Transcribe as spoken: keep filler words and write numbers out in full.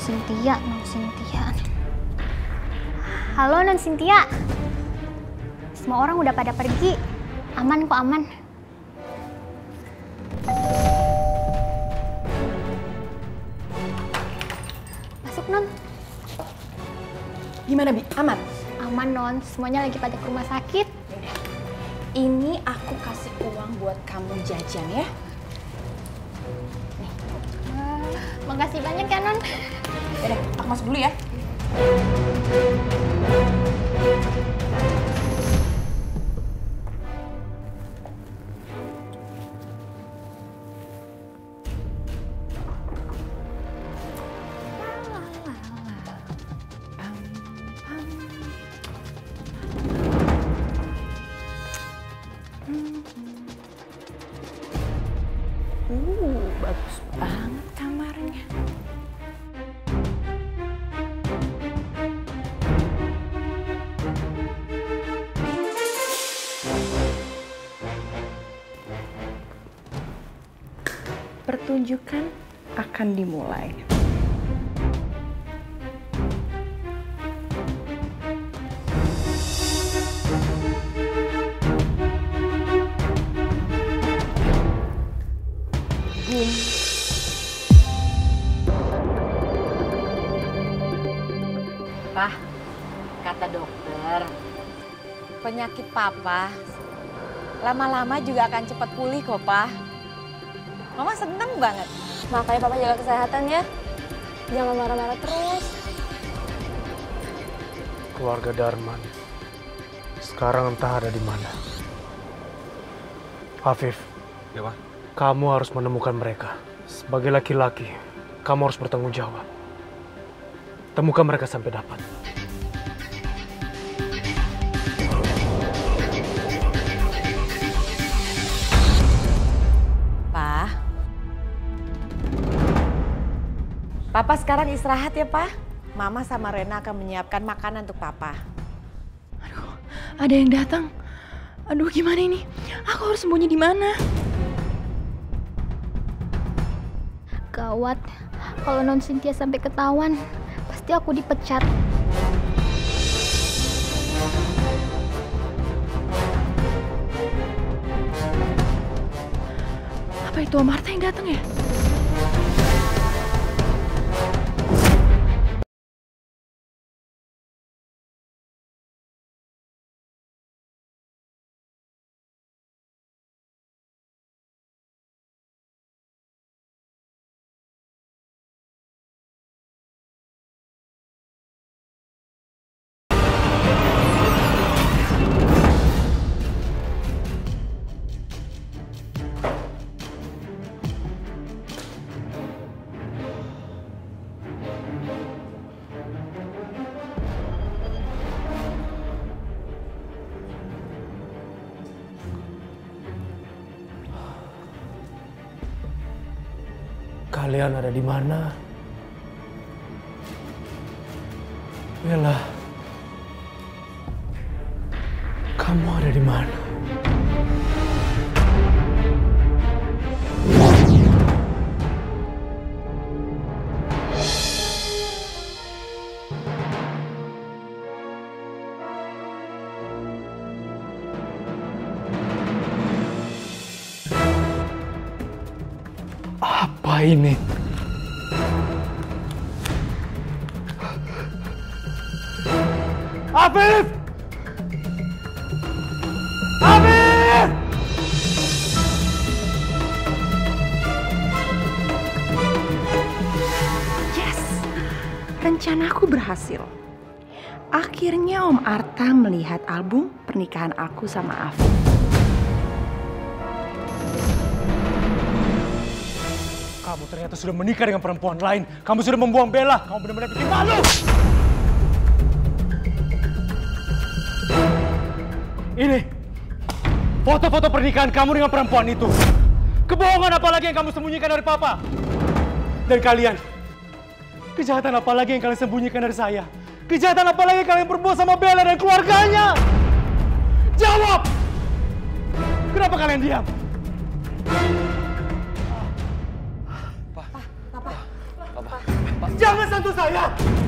Cynthia, Non Cynthia. Halo Non Cynthia. Semua orang udah pada pergi. Aman kok, aman. Masuk Non. Gimana Bi? Aman? Aman Non, semuanya lagi pada ke rumah sakit. Ini aku kasih uang buat kamu jajan ya. Nih. Wah, makasih banyak ya Non. Yaudah, aku masuk dulu ya. Uh, bagus banget kamarnya. Pertunjukan akan dimulai. Boom. Pak, kata dokter, penyakit Papa lama-lama juga akan cepat pulih kok, Pak. Mama seneng banget. Makanya Papa jaga kesehatan ya. Jangan marah-marah terus. Keluarga Darman sekarang entah ada di mana. Afif, Ya, Pak. kamu harus menemukan mereka. Sebagai laki-laki, kamu harus bertanggung jawab. Temukan mereka sampai dapat. Pak. Papa sekarang istirahat ya, Pak. Mama sama Rena akan menyiapkan makanan untuk Papa. Aduh, ada yang datang. Aduh, gimana ini? Aku harus sembunyi di mana? Gawat, kalau Non Cynthia sampai ketahuan, pasti aku dipecat. Apa itu Om Arta yang datang ya? Kalian ada di mana? Bella, kamu ada di mana? Apa ini? Afif! Afif! Yes! Rencanaku berhasil. Akhirnya Om Arta melihat album pernikahan aku sama Afif. Kamu ternyata sudah menikah dengan perempuan lain. Kamu sudah membuang Bella. Kamu benar-benar bikin malu. Ini foto-foto pernikahan kamu dengan perempuan itu. Kebohongan apa lagi yang kamu sembunyikan dari Papa? Dan kalian, kejahatan apa lagi yang kalian sembunyikan dari saya? Kejahatan apa lagi yang kalian perbuat sama Bella dan keluarganya? Jawab! Kenapa kalian diam? Papa, Pak, Jangan sentuh saya!